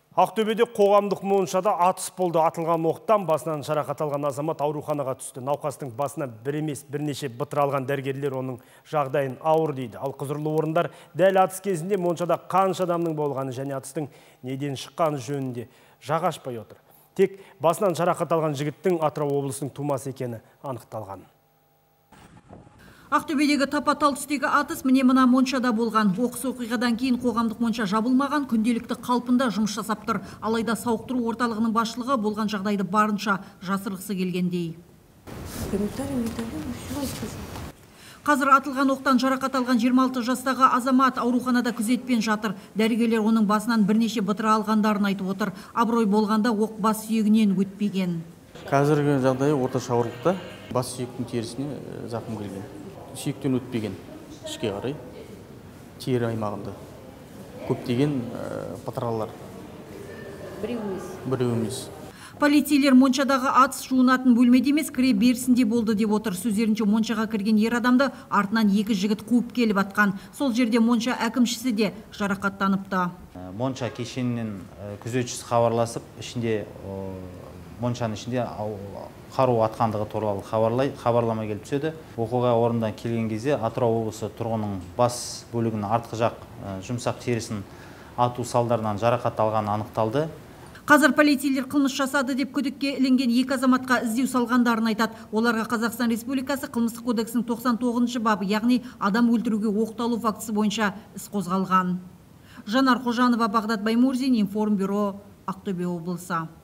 Ақтөбеде қоғамдық моншада атыс болды. Атылған оқтан басынан жарақат алған азамат ауруханаға түсті. Науқастың басына бір емес бірнеше бытыр алған дәрігерлер оның жағдайын ауыр дейді. Ал құзырлы орындар дәл атыс кезінде моншада қанша адамның болғаны және атыстың неден шыққаны жөнінде жақ ашпай отыр. Тек басынан жарақат алған жігіттің Атырау облысының тумасы екені анықталған. Ақтөбедегі тапа-тал түстегі атыс міне мына моншада болған. Оқыс оқиғадан кейін қоғамдық монша жабылмаған, күнделікті қалпында жұмыс жасап тұр. Алайда сауықтыру орталығының басшылығы болған жағдайды барынша жасырғысы келгендей. Қазір атылған оқтан жарақат алған 26 жастағы азамат ауруханада күзетпен жатыр. Дәрігерлер оның басынан бірнеше бытыр алғандарын айтып отыр. Абырой болғанда оқ бас сүйегінен өтпеген. Қазіргі жағдайы орташа ауырлықта. Бас сүйектің терісіне зақым келген. Сүйектен өтпеген ішке қарай тері аймағында көптеген патраллар. Біреу емес. Полицейлер моншадағы атыс жуынатын бөлмеде емес, кіре берісінде болды деп отыр. Сөздерінше моншаға кірген ер адамды артынан екі жігіт қуып келіп атқан. Сол жерде монша әкімшісі де жарақаттаныпты. Монша кешенінен күзетшісі хабарласып, моншаның ішінде қару атқандығы туралы хабарлама келіп түседі. Оқиға орнынан келген кезде Атырау облысы тұрғынның бас бөлігінің артқы жақ жұмсақ терісін ату салдарынан жарақат алғаны анықталды. Қазір полицейлер қылмыс жасады деп күдікке ілінген екі азаматқа іздеу салғандарын айтады. Оларға Қазақстан Республикасы қылмыстық кодексінің 99 бабы, яғни адам өлтіруге оқталу фактісі бойынша іс қозғалған. Жанар Қожанова, Бағдат Баймурзин, Информбюро, Ақтөбе облысы.